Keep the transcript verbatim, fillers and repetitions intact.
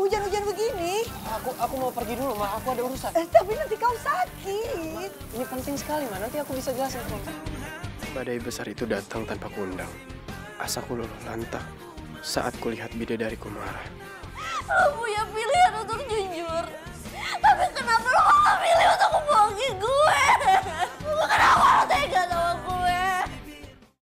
hujan-hujan begini? Aku aku mau pergi dulu, Ma. Aku ada urusan. Eh, tapi nanti kau sakit. Ini penting sekali, Ma. Nanti aku bisa jelasin. Badai besar itu datang tanpa kuundang. Asaku luluh lantang saat kulihat bidadariku marah. Aku punya pilihan untuk jujur. Tapi kenapa